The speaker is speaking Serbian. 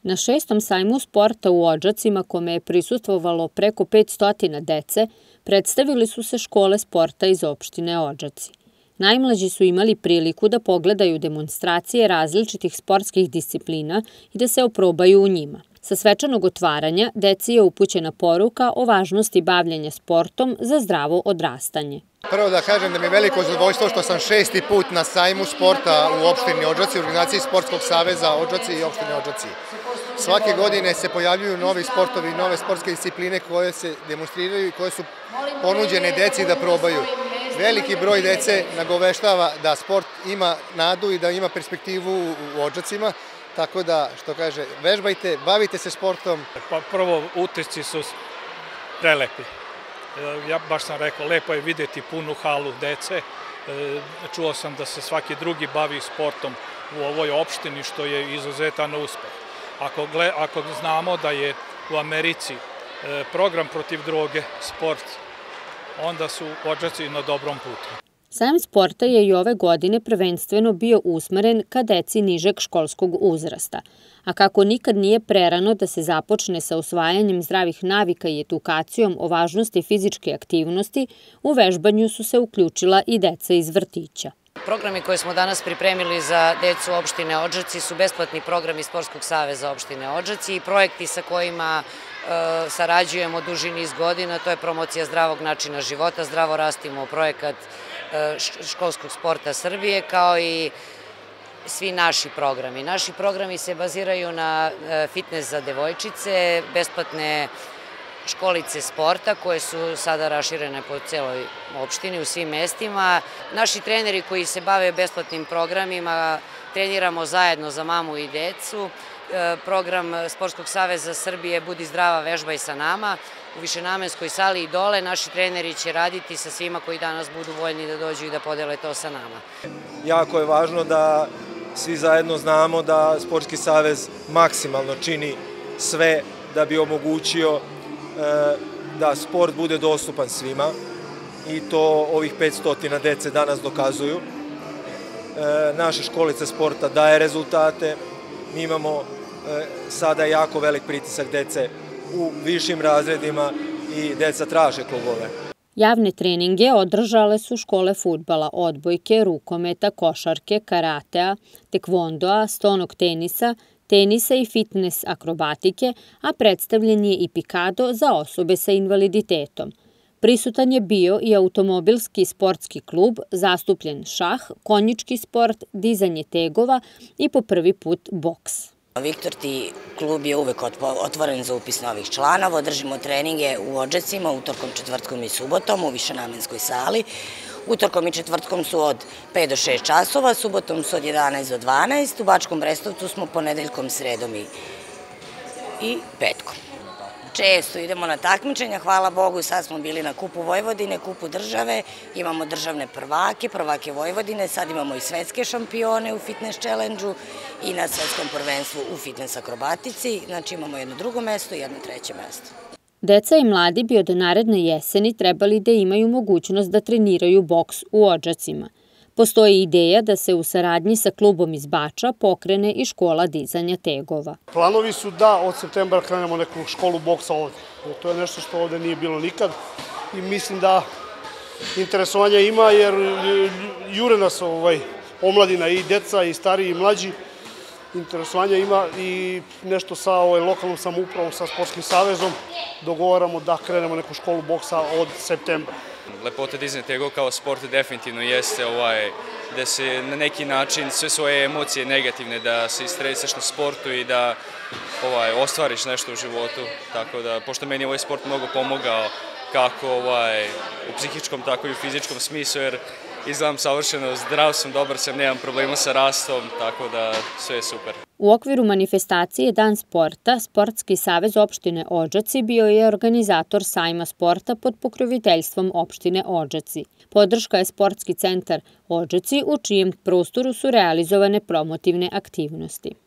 Na 6. sajmu sporta u Odžacima, kome je prisustvovalo preko 500 dece, predstavili su se škole sporta iz opštine Odžaci. Najmlađi su imali priliku da pogledaju demonstracije različitih sportskih disciplina i da se oprobaju u njima. Sa svečanog otvaranja deci je upućena poruka o važnosti bavljenja sportom za zdravo odrastanje. Prvo da kažem da mi je veliko zadovoljstvo što sam 6. put na sajmu sporta u opštini Odžaci, u organizaciji Sportskog saveza Odžaci i opštine Odžaci. Svake godine se pojavljuju novi sportovi, nove sportske discipline koje se demonstriraju i koje su ponuđene deci da probaju. Veliki broj dece nagoveštava da sport ima nadu i da ima perspektivu u Odžacima, tako da, što kaže, vežbajte, bavite se sportom. Pa prvo, utisci su prelepi. Ja baš sam rekao, lepo je vidjeti punu halu dece. Čuo sam da se svaki drugi bavi sportom u ovoj opštini, što je izuzetan uspeh. Ako znamo da je u Americi program protiv droge sport, onda su Odžaci na dobrom putu. Sajam sporta je i ove godine prvenstveno bio usmeren ka deci nižeg školskog uzrasta, a kako nikad nije prerano da se započne sa usvajanjem zdravih navika i edukacijom o važnosti fizičke aktivnosti, u vežbanju su se uključila i deca iz vrtića. Programi koje smo danas pripremili za decu opštine Odžaci su besplatni programi Sportskog saveza opštine Odžaci i projekti sa kojima sarađujemo duži niz godina. To je promocija zdravog načina života, Zdravo rastimo, projekat školskog sporta Srbije, kao i svi naši programi. Naši programi se baziraju na fitness za devojčice, besplatne školice sporta koje su sada raširene po celoj opštini u svim mestima. Naši treneri koji se bave besplatnim programima treniramo zajedno za mamu i decu. Program Sportskog saveza Srbije Budi zdrava, vežbaj sa nama. U višenamenskoj sali i dole naši treneri će raditi sa svima koji danas budu voljni da dođu i da podele to sa nama. Jako je važno da svi zajedno znamo da Sportski savez maksimalno čini sve da bi omogućio da sport bude dostupan svima i to ovih 500 dece danas dokazuju. Naša školica sporta daje rezultate, mi imamo sada jako velik pritisak dece u višim razredima i deca traže klubove. Javne treninge održale su škole fudbala, odbojke, rukometa, košarke, karatea, tekvondoa, stonog tenisa, tenisa i fitness akrobatike, a predstavljen je i pikado za osobe sa invaliditetom. Prisutan je bio i automobilski sportski klub, zastupljen šah, konjički sport, dizanje tegova i po prvi put boks. Viktor Ti klub je uvek otvoren za upis novih članova. Držimo treninge u Odžacima, utorkom, četvrtkom i subotom u višenamenskoj sali. Utorkom i četvrtkom su od 5 do 6 časova, subotom su od 11 do 12, u Bačkom Brestovcu smo ponedeljkom, sredom i petkom. Često idemo na takmičenja, hvala Bogu, sad smo bili na Kupu Vojvodine, Kupu države, imamo državne prvake, prvake Vojvodine, sad imamo i svetske šampione u fitness challenge-u i na svetskom prvenstvu u fitness akrobatici, znači imamo jedno drugo mesto i jedno treće mesto. Deca i mladi bi od naredne jeseni trebali da imaju mogućnost da treniraju boks u Odžacima. Postoji ideja da se u saradnji sa klubom iz Bača pokrene i škola dizanja tegova. Planovi su da od septembra krenemo neku školu boksa ovde. To je nešto što ovde nije bilo nikad i mislim da interesovanja ima jer jure nas omladina i deca i stariji i mlađi. Interesovanja ima i nešto sa lokalnom samoupravom, sa Sportskim savezom dogovaramo da krenemo neku školu boksa od septembra. Lepota dizanja tegova kao sport definitivno jeste da se na neki način sve svoje emocije negativne da se istresaš na sportu i da ostvariš nešto u životu. Tako da, pošto meni ovaj sport mnogo pomogao kako u psihičkom, tako i u fizičkom smislu, jer izgledam savršeno, zdrav sam, dobar sam, nemam problema sa rastom, tako da sve je super. U okviru manifestacije Dan sporta, Sportski savez opštine Odžaci bio je organizator sajma sporta pod pokroviteljstvom opštine Odžaci. Podrška je Sportski centar Odžaci, u čijem prostoru su realizovane promotivne aktivnosti.